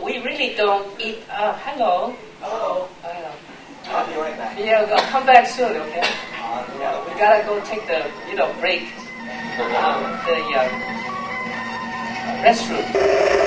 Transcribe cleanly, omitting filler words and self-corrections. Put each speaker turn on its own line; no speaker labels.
we really don't eat. Hello.
Hello.
Hello.
I'll be right back.
Yeah, we'll come back soon, okay? Yeah, we gotta go take the, break. The restroom.